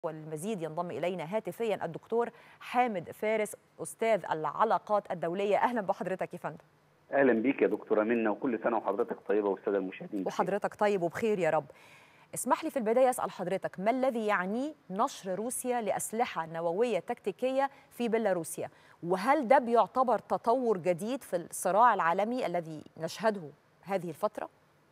والمزيد ينضم إلينا هاتفيا الدكتور حامد فارس أستاذ العلاقات الدولية. أهلا بحضرتك يا فندم. اهلا بيك يا دكتوره منى، وكل سنه وحضرتك طيبه والساده المشاهدين بخير. وحضرتك طيب وبخير يا رب. اسمح لي في البداية أسأل حضرتك، ما الذي يعنيه نشر روسيا لأسلحة نووية تكتيكية في بيلاروسيا؟ وهل ده بيعتبر تطور جديد في الصراع العالمي الذي نشهده هذه الفترة؟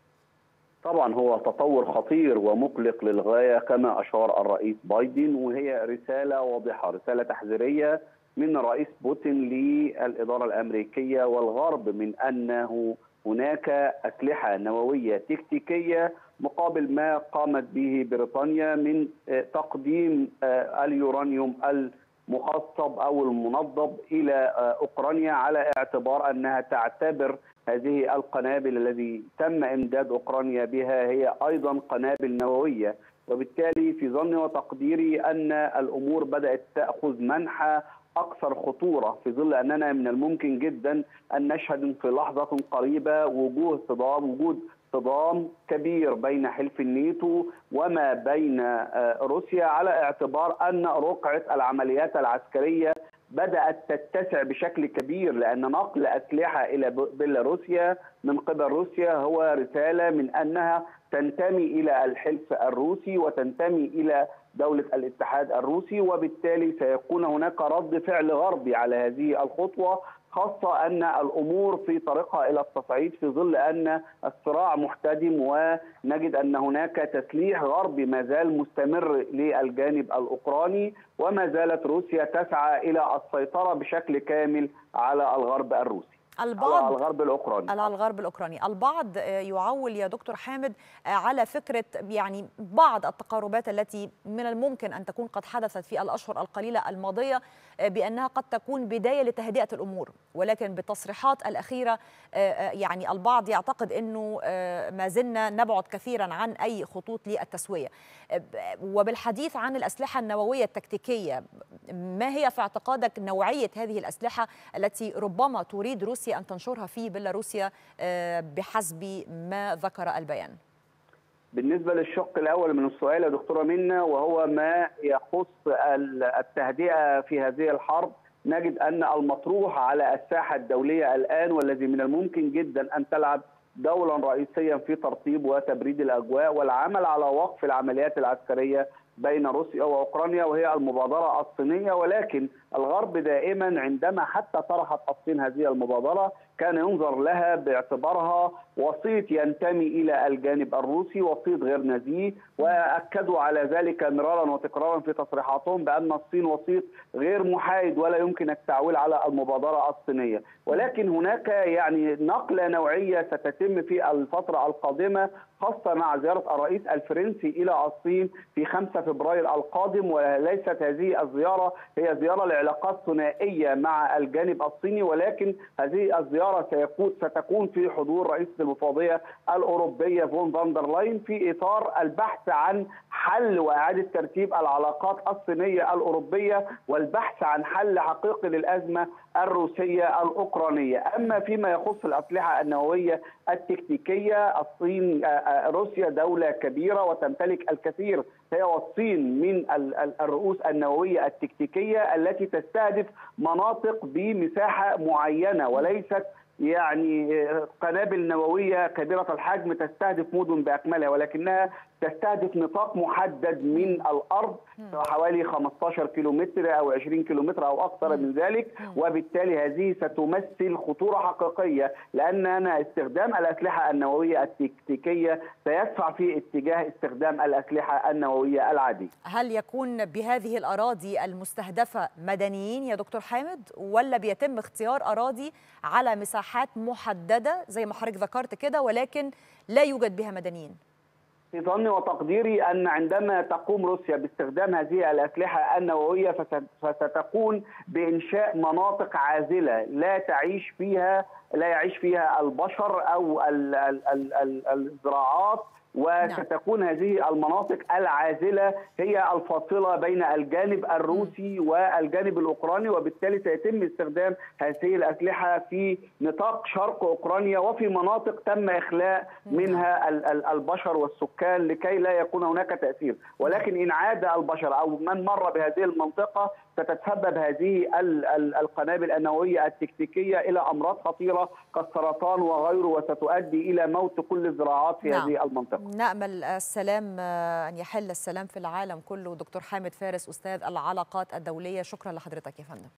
طبعا هو تطور خطير ومقلق للغايه كما اشار الرئيس بايدن، وهي رساله واضحه، رساله تحذيريه من الرئيس بوتين للاداره الامريكيه والغرب من انه هناك اسلحه نوويه تكتيكيه مقابل ما قامت به بريطانيا من تقديم اليورانيوم المخصب او المنضب الى اوكرانيا، على اعتبار انها تعتبر هذه القنابل الذي تم امداد اوكرانيا بها هي ايضا قنابل نوويه. وبالتالي في ظني وتقديري ان الامور بدات تاخذ منحى اكثر خطوره، في ظل اننا من الممكن جدا ان نشهد في لحظه قريبه وجود صدام كبير بين حلف الناتو وما بين روسيا، على اعتبار ان رقعه العمليات العسكريه بدأت تتسع بشكل كبير، لأن نقل أسلحة إلى بيلاروسيا من قبل روسيا هو رسالة من أنها تنتمي إلى الحلف الروسي وتنتمي إلى دولة الاتحاد الروسي، وبالتالي سيكون هناك رد فعل غربي على هذه الخطوة، خاصة أن الأمور في طريقها إلى التصعيد في ظل أن الصراع محتدم، ونجد أن هناك تسليح غربي ما زال مستمر للجانب الأوكراني، وما زالت روسيا تسعى إلى السيطرة بشكل كامل على الغرب الروسي. على الغرب الأوكراني. البعض يعول يا دكتور حامد على فكرة بعض التقاربات التي من الممكن أن تكون قد حدثت في الأشهر القليلة الماضية بأنها قد تكون بداية لتهدئة الأمور، ولكن بالتصريحات الأخيرة البعض يعتقد أنه ما زلنا نبعد كثيرا عن أي خطوط للتسوية. وبالحديث عن الأسلحة النووية التكتيكية، ما هي في اعتقادك نوعية هذه الأسلحة التي ربما تريد روسيا أن تنشرها في بيلاروسيا بحسب ما ذكر البيان؟ بالنسبة للشق الأول من السؤال يا دكتورة منى، وهو ما يخص التهدئة في هذه الحرب، نجد أن المطروح على الساحة الدولية الآن والذي من الممكن جدا أن تلعب دولا رئيسيا في ترطيب وتبريد الأجواء والعمل على وقف العمليات العسكرية بين روسيا وأوكرانيا، وهي المبادرة الصينية. ولكن الغرب دائما عندما حتى طرحت الصين هذه المبادرة كان ينظر لها باعتبارها وسيط ينتمي إلى الجانب الروسي، وسيط غير نزيه، وأكدوا على ذلك مرارا وتكرارا في تصريحاتهم بأن الصين وسيط غير محايد ولا يمكن التعويل على المبادرة الصينية. ولكن هناك نقلة نوعية ستتم في الفترة القادمة، خاصة مع زيارة الرئيس الفرنسي إلى الصين في 5 فبراير القادم، وليست هذه الزيارة هي زيارة لعلاقات ثنائية مع الجانب الصيني، ولكن هذه الزيارة ستكون في حضور رئيسة المفوضية الأوروبية فون دير لاين في إطار البحث عن حل وإعادة ترتيب العلاقات الصينية الأوروبية والبحث عن حل حقيقي للأزمة الروسية الأوكرانية. أما فيما يخص الأسلحة النووية التكتيكية، روسيا دولة كبيرة وتمتلك الكثير هي والصين من الرؤوس النووية التكتيكية التي تستهدف مناطق بمساحة معينة، وليست قنابل نووية كبيرة الحجم تستهدف مدن بأكملها، ولكنها تستهدف نطاق محدد من الأرض حوالي 15 كيلومتر أو 20 كيلومتر أو أكثر من ذلك. وبالتالي هذه ستمثل خطورة حقيقية، لأن استخدام الأسلحة النووية التكتيكية سيدفع في اتجاه استخدام الأسلحة النووية العادية. هل يكون بهذه الأراضي المستهدفة مدنيين يا دكتور حامد، ولا بيتم اختيار أراضي على مساحات محددة زي ما حضرتك ذكرت كده ولكن لا يوجد بها مدنيين؟ في ظني وتقديري أن عندما تقوم روسيا باستخدام هذه الأسلحة النووية فستكون بإنشاء مناطق عازلة لا يعيش فيها البشر أو الزراعات، وستكون هذه المناطق العازلة هي الفاصلة بين الجانب الروسي والجانب الأوكراني، وبالتالي سيتم استخدام هذه الأسلحة في نطاق شرق أوكرانيا وفي مناطق تم إخلاء منها البشر والسكان لكي لا يكون هناك تأثير. ولكن إن عاد البشر أو من مر بهذه المنطقة ستتسبب هذه القنابل النووية التكتيكية إلى أمراض خطيرة كالسرطان وغيره، وستؤدي إلى موت كل الزراعات في هذه المنطقة. نأمل السلام، أن يحل السلام في العالم كله. دكتور حامد فارس، أستاذ العلاقات الدولية، شكرا لحضرتك يا فندم.